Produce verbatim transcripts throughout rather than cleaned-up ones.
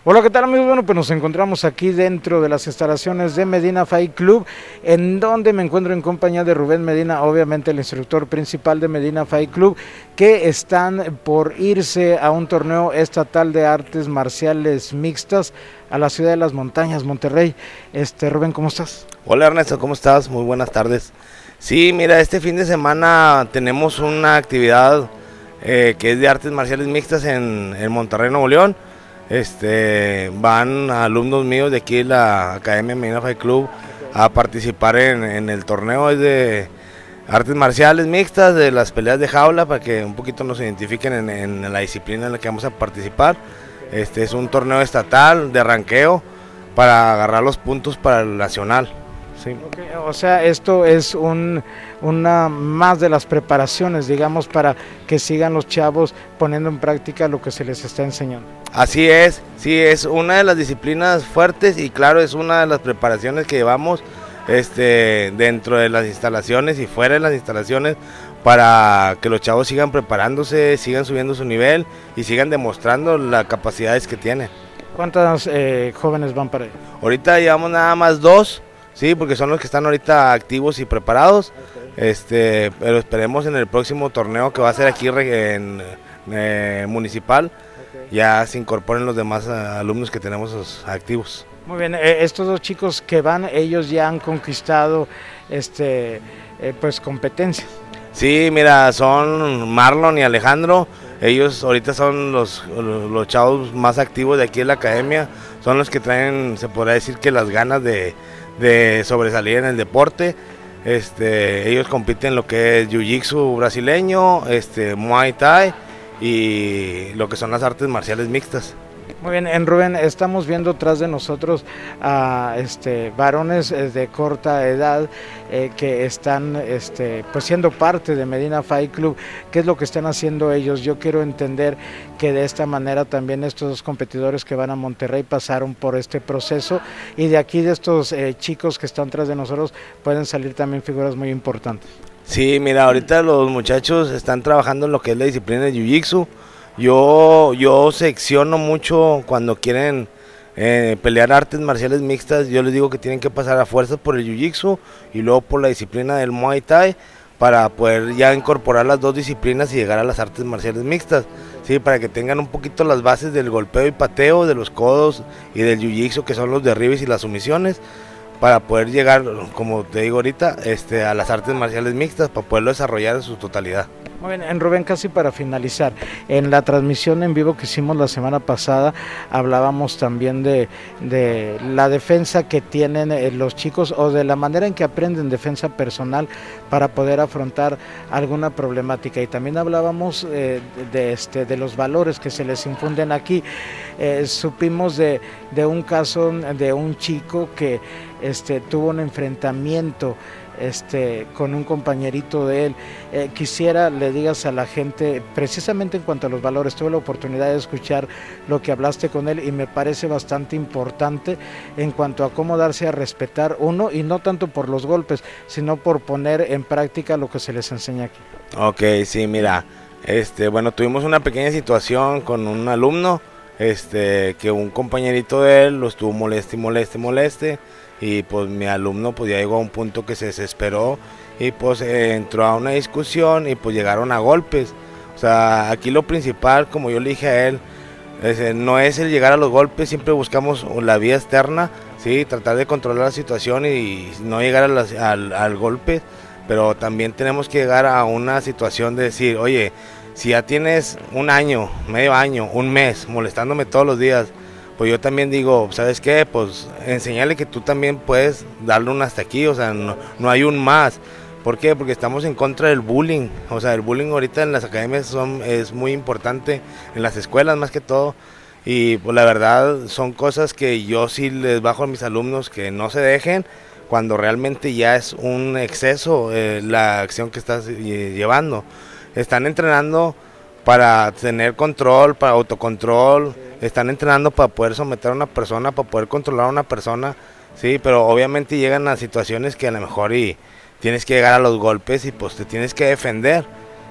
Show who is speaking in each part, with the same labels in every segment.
Speaker 1: Hola, ¿qué tal amigos? Bueno, pues nos encontramos aquí dentro de las instalaciones de Medina Fight Club, en donde me encuentro en compañía de Rubén Medina, obviamente el instructor principal de Medina Fight Club, que están por irse a un torneo estatal de artes marciales mixtas a la ciudad de las montañas, Monterrey. Este, Rubén, ¿cómo estás?
Speaker 2: Hola Ernesto, ¿cómo estás? Muy buenas tardes. Sí, mira, este fin de semana tenemos una actividad eh, que es de artes marciales mixtas en, en Monterrey, Nuevo León. Este, van alumnos míos de aquí de la Academia Medina Fight Club a participar en, en el torneo es de artes marciales mixtas, de las peleas de jaula, para que un poquito nos identifiquen en, en la disciplina en la que vamos a participar. Este es un torneo estatal de ranqueo para agarrar los puntos para el nacional. Sí.
Speaker 1: Okay, o sea, esto es un, una más de las preparaciones, digamos, para que sigan los chavos poniendo en práctica lo que se les está enseñando.
Speaker 2: Así es, sí, es una de las disciplinas fuertes y claro, es una de las preparaciones que llevamos este, dentro de las instalaciones y fuera de las instalaciones para que los chavos sigan preparándose, sigan subiendo su nivel y sigan demostrando las capacidades que tienen.
Speaker 1: ¿Cuántos eh, jóvenes van para ahí?
Speaker 2: Ahorita llevamos nada más dos. Sí, porque son los que están ahorita activos y preparados, okay. este, pero esperemos en el próximo torneo que va a ser aquí en eh, municipal, okay. Ya se incorporen los demás uh, alumnos que tenemos activos.
Speaker 1: Muy bien, eh, estos dos chicos que van, ellos ya han conquistado este, eh, pues competencias.
Speaker 2: Sí, mira, son Marlon y Alejandro, ellos ahorita son los, los chavos más activos de aquí en la academia, son los que traen, se podría decir que las ganas de de sobresalir en el deporte. Este, ellos compiten en lo que es jiu-jitsu brasileño, este, muay thai y lo que son las artes marciales mixtas.
Speaker 1: Muy bien, en Rubén, estamos viendo tras de nosotros a este, varones de corta edad eh, que están este, pues siendo parte de Medina Fight Club. ¿Qué es lo que están haciendo ellos? Yo quiero entender que de esta manera también estos dos competidores que van a Monterrey pasaron por este proceso y de aquí de estos eh, chicos que están tras de nosotros pueden salir también figuras muy importantes.
Speaker 2: Sí, mira, ahorita los muchachos están trabajando en lo que es la disciplina de jiu-jitsu. Yo, yo secciono mucho cuando quieren eh, pelear artes marciales mixtas, yo les digo que tienen que pasar a fuerzas por el jiu-jitsu y luego por la disciplina del muay thai para poder ya incorporar las dos disciplinas y llegar a las artes marciales mixtas, sí, para que tengan un poquito las bases del golpeo y pateo, de los codos y del jiu-jitsu que son los derribes y las sumisiones, para poder llegar, como te digo ahorita, este, a las artes marciales mixtas, para poderlo desarrollar en su totalidad.
Speaker 1: Muy bien, en Rubén, casi para finalizar, en la transmisión en vivo que hicimos la semana pasada, hablábamos también de, de la defensa que tienen eh, los chicos o de la manera en que aprenden defensa personal para poder afrontar alguna problemática y también hablábamos eh, de, de, este, de los valores que se les infunden aquí. Eh, supimos de, de un caso de un chico que este, tuvo un enfrentamiento Este, con un compañerito de él. Eh, quisiera le digas a la gente precisamente en cuanto a los valores. Tuve la oportunidad de escuchar lo que hablaste con él y me parece bastante importante en cuanto a cómo darse a respetar uno y no tanto por los golpes sino por poner en práctica lo que se les enseña aquí.
Speaker 2: Ok, sí, mira, este, bueno, tuvimos una pequeña situación con un alumno, este, que un compañerito de él lo estuvo moleste y moleste y moleste. Y pues mi alumno pues ya llegó a un punto que se desesperó y pues eh, entró a una discusión y pues llegaron a golpes. O sea, aquí lo principal, como yo le dije a él, es, eh, no es el llegar a los golpes, siempre buscamos la vía externa, ¿sí? Tratar de controlar la situación y, y no llegar a las, al, al golpe, pero también tenemos que llegar a una situación de decir, oye, si ya tienes un año, medio año, un mes molestándome todos los días, pues yo también digo, ¿sabes qué? Pues enseñarle que tú también puedes darle un hasta aquí, o sea, no, no hay un más. ¿Por qué? Porque estamos en contra del bullying, o sea, el bullying ahorita en las academias son, es muy importante, en las escuelas más que todo, y pues la verdad son cosas que yo sí les bajo a mis alumnos que no se dejen, cuando realmente ya es un exceso eh, la acción que estás eh, llevando. Están entrenando para tener control, para autocontrol, están entrenando para poder someter a una persona, para poder controlar a una persona, sí, pero obviamente llegan a situaciones que a lo mejor y tienes que llegar a los golpes y pues te tienes que defender,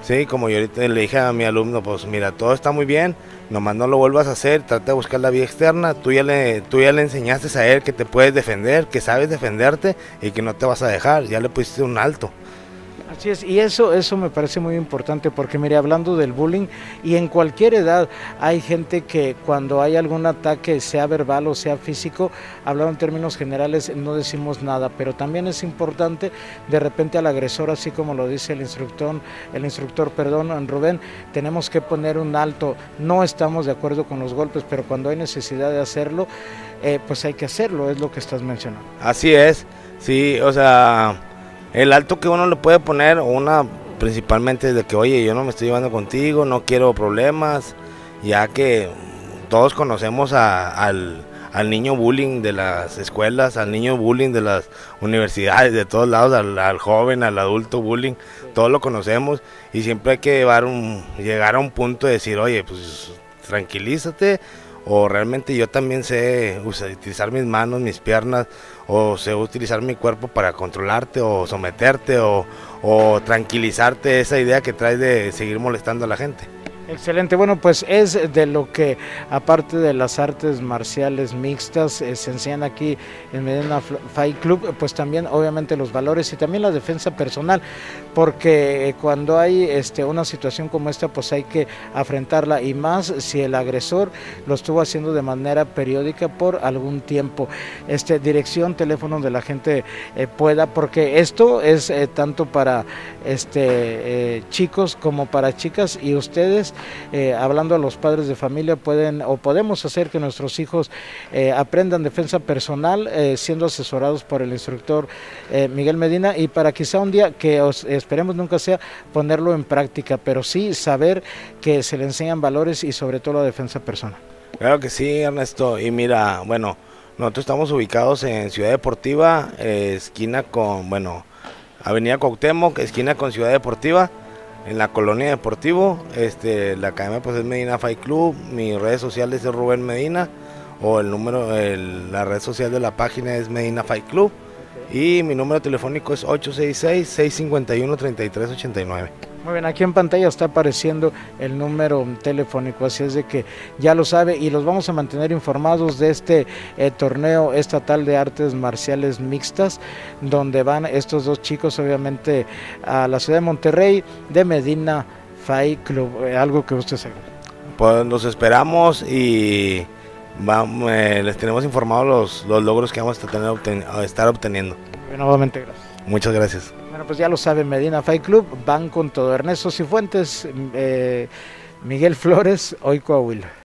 Speaker 2: Sí, como yo ahorita le dije a mi alumno, pues mira, todo está muy bien, nomás no lo vuelvas a hacer, trata de buscar la vía externa, tú ya le, tú ya le enseñaste a él que te puedes defender, que sabes defenderte y que no te vas a dejar, ya le pusiste un alto.
Speaker 1: Así es, y eso, eso me parece muy importante porque mire, hablando del bullying y en cualquier edad hay gente que cuando hay algún ataque, sea verbal o sea físico, hablando en términos generales no decimos nada, pero también es importante de repente al agresor, así como lo dice el instructor, el instructor, perdón, Rubén, tenemos que poner un alto, no estamos de acuerdo con los golpes, pero cuando hay necesidad de hacerlo, eh, pues hay que hacerlo, es lo que estás mencionando.
Speaker 2: Así es, sí, o sea... El alto que uno le puede poner, una principalmente es de que, oye, yo no me estoy llevando contigo, no quiero problemas, ya que todos conocemos a, al, al niño bullying de las escuelas, al niño bullying de las universidades, de todos lados, al, al joven, al adulto bullying, todos lo conocemos y siempre hay que llevar un, llegar a un punto de decir, oye, pues tranquilízate, o realmente yo también sé utilizar mis manos, mis piernas, o sé utilizar mi cuerpo para controlarte o someterte o, o tranquilizarte esa idea que traes de seguir molestando a la gente.
Speaker 1: Excelente, bueno, pues es de lo que aparte de las artes marciales mixtas eh, se enseñan aquí en Medina Fight Club, pues también obviamente los valores y también la defensa personal, porque eh, cuando hay este, una situación como esta pues hay que afrontarla y más si el agresor lo estuvo haciendo de manera periódica por algún tiempo. Este, dirección, teléfono donde la gente eh, pueda, porque esto es eh, tanto para este, eh, chicos como para chicas y ustedes Eh, hablando a los padres de familia pueden o podemos hacer que nuestros hijos eh, aprendan defensa personal eh, siendo asesorados por el instructor eh, Miguel Medina y para quizá un día que os, esperemos nunca sea ponerlo en práctica, pero sí saber que se le enseñan valores y sobre todo la defensa personal.
Speaker 2: Claro que sí, Ernesto, y mira, bueno, nosotros estamos ubicados en Ciudad Deportiva, eh, esquina con, bueno, Avenida Cuauhtémoc, esquina con Ciudad Deportiva, en la colonia Deportivo. Este, la academia pues es Medina Fight Club, mis redes sociales es Rubén Medina, o el número, el, la red social de la página es Medina Fight Club, okay. Y mi número telefónico es ocho seis seis, seis cinco uno, tres tres ocho nueve.
Speaker 1: Muy bien, aquí en pantalla está apareciendo el número telefónico, así es de que ya lo sabe y los vamos a mantener informados de este eh, torneo estatal de artes marciales mixtas, donde van estos dos chicos obviamente a la ciudad de Monterrey, de Medina Fight Club, eh, algo que usted sabe.
Speaker 2: Pues los esperamos y vamos, eh, les tenemos informados los, los logros que vamos a, tener, obten, a estar obteniendo.
Speaker 1: Y nuevamente gracias.
Speaker 2: Muchas gracias.
Speaker 1: Bueno, pues ya lo saben, Medina Fight Club, van con todo. Ernesto Cifuentes, eh, Miguel Flores, hoy Coahuila.